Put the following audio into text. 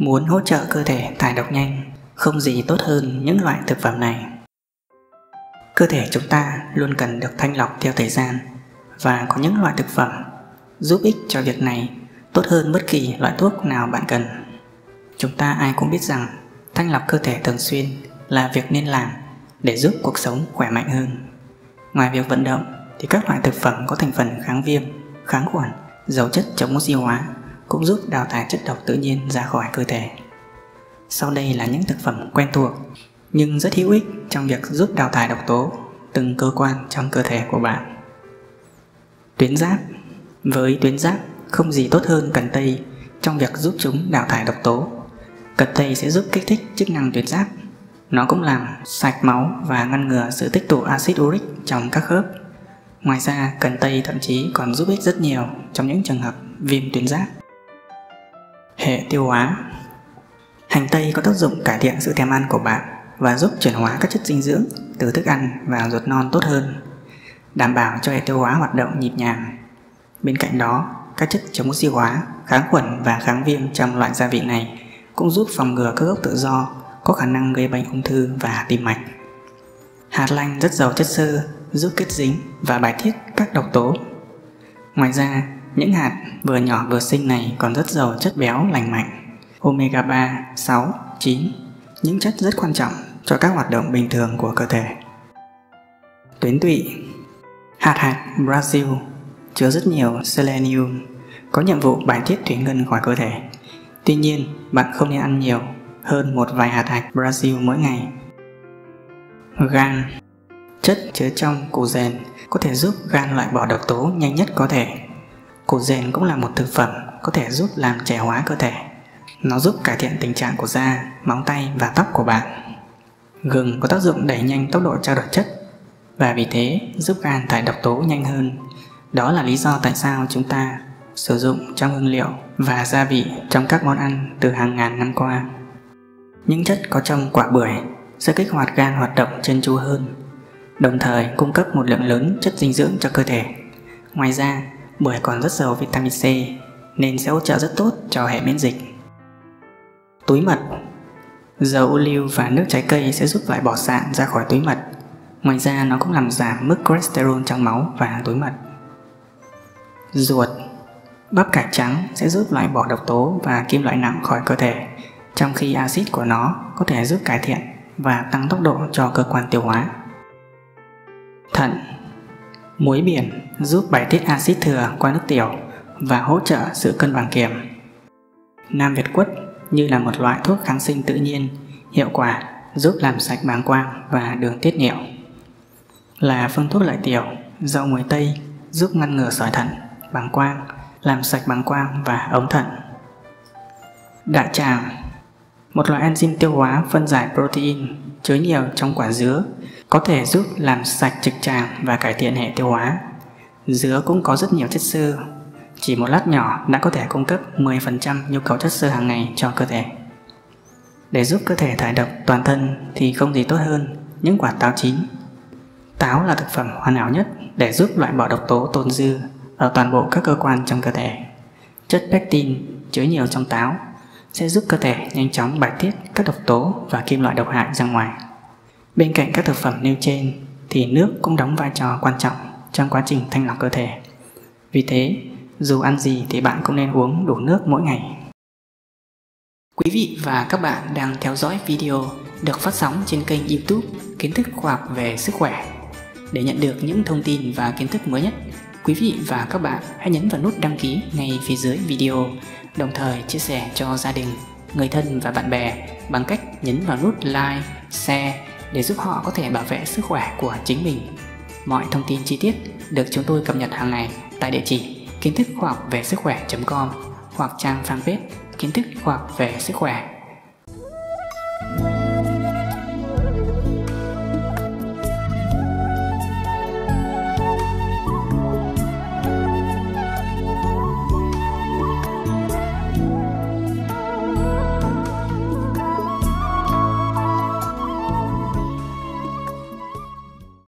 Muốn hỗ trợ cơ thể thải độc nhanh, không gì tốt hơn những loại thực phẩm này. Cơ thể chúng ta luôn cần được thanh lọc theo thời gian, và có những loại thực phẩm giúp ích cho việc này tốt hơn bất kỳ loại thuốc nào bạn cần. Chúng ta ai cũng biết rằng thanh lọc cơ thể thường xuyên là việc nên làm để giúp cuộc sống khỏe mạnh hơn. Ngoài việc vận động thì các loại thực phẩm có thành phần kháng viêm, kháng khuẩn, giàu chất chống oxy hóa cũng giúp đào thải chất độc tự nhiên ra khỏi cơ thể. Sau đây là những thực phẩm quen thuộc nhưng rất hữu ích trong việc giúp đào thải độc tố từng cơ quan trong cơ thể của bạn. Tuyến giáp. Với tuyến giáp, không gì tốt hơn cần tây trong việc giúp chúng đào thải độc tố. Cần tây sẽ giúp kích thích chức năng tuyến giáp. Nó cũng làm sạch máu và ngăn ngừa sự tích tụ axit uric trong các khớp. Ngoài ra, cần tây thậm chí còn giúp ích rất nhiều trong những trường hợp viêm tuyến giáp. Hệ tiêu hóa. Hành tây có tác dụng cải thiện sự thèm ăn của bạn và giúp chuyển hóa các chất dinh dưỡng từ thức ăn vào ruột non tốt hơn, đảm bảo cho hệ tiêu hóa hoạt động nhịp nhàng. Bên cạnh đó, các chất chống oxy hóa, kháng khuẩn và kháng viêm trong loại gia vị này cũng giúp phòng ngừa các gốc tự do có khả năng gây bệnh ung thư và tim mạch. Hạt lanh rất giàu chất xơ, giúp kết dính và bài tiết các độc tố. Ngoài ra, những hạt vừa nhỏ vừa xinh này còn rất giàu chất béo lành mạnh, omega 3, 6, 9, những chất rất quan trọng cho các hoạt động bình thường của cơ thể. Tuyến tụy. Hạt hạnh Brazil chứa rất nhiều selenium, có nhiệm vụ bài tiết thủy ngân khỏi cơ thể. Tuy nhiên, bạn không nên ăn nhiều hơn một vài hạt hạnh Brazil mỗi ngày. Gan. Chất chứa trong củ dền có thể giúp gan loại bỏ độc tố nhanh nhất có thể. Củ dền cũng là một thực phẩm có thể giúp làm trẻ hóa cơ thể. Nó giúp cải thiện tình trạng của da, móng tay và tóc của bạn. Gừng có tác dụng đẩy nhanh tốc độ trao đổi chất và vì thế giúp gan thải độc tố nhanh hơn. Đó là lý do tại sao chúng ta sử dụng trong hương liệu và gia vị trong các món ăn từ hàng ngàn năm qua. Những chất có trong quả bưởi sẽ kích hoạt gan hoạt động trơn tru hơn, đồng thời cung cấp một lượng lớn chất dinh dưỡng cho cơ thể. Ngoài ra, bưởi còn rất giàu vitamin C nên sẽ hỗ trợ rất tốt cho hệ miễn dịch. Túi mật. Dầu ô liu và nước trái cây sẽ giúp loại bỏ sạn ra khỏi túi mật. Ngoài ra, nó cũng làm giảm mức cholesterol trong máu và túi mật. Ruột. Bắp cải trắng sẽ giúp loại bỏ độc tố và kim loại nặng khỏi cơ thể, trong khi axit của nó có thể giúp cải thiện và tăng tốc độ cho cơ quan tiêu hóa. Thận. Muối biển giúp bài tiết axit thừa qua nước tiểu và hỗ trợ sự cân bằng kiềm. Nam Việt quất như là một loại thuốc kháng sinh tự nhiên, hiệu quả giúp làm sạch bàng quang và đường tiết niệu. Là phương thuốc lợi tiểu, rau muối tây giúp ngăn ngừa sỏi thận, bàng quang, làm sạch bàng quang và ống thận. Đại tràng. Một loại enzyme tiêu hóa phân giải protein chứa nhiều trong quả dứa có thể giúp làm sạch trực tràng và cải thiện hệ tiêu hóa. Dứa cũng có rất nhiều chất xơ, chỉ một lát nhỏ đã có thể cung cấp 10% nhu cầu chất xơ hàng ngày cho cơ thể. Để giúp cơ thể thải độc toàn thân thì không gì tốt hơn những quả táo chín. Táo là thực phẩm hoàn hảo nhất để giúp loại bỏ độc tố tồn dư ở toàn bộ các cơ quan trong cơ thể. Chất pectin chứa nhiều trong táo sẽ giúp cơ thể nhanh chóng bài tiết các độc tố và kim loại độc hại ra ngoài. Bên cạnh các thực phẩm nêu trên thì nước cũng đóng vai trò quan trọng trong quá trình thanh lọc cơ thể. Vì thế, dù ăn gì thì bạn cũng nên uống đủ nước mỗi ngày. Quý vị và các bạn đang theo dõi video được phát sóng trên kênh YouTube Kiến thức khoa học về sức khỏe. Để nhận được những thông tin và kiến thức mới nhất, quý vị và các bạn hãy nhấn vào nút đăng ký ngay phía dưới video, đồng thời chia sẻ cho gia đình, người thân và bạn bè bằng cách nhấn vào nút like, share để giúp họ có thể bảo vệ sức khỏe của chính mình. Mọi thông tin chi tiết được chúng tôi cập nhật hàng ngày tại địa chỉ kiến thức khoa học về sức khỏe.com hoặc trang fanpage Kiến thức khoa học về sức khỏe.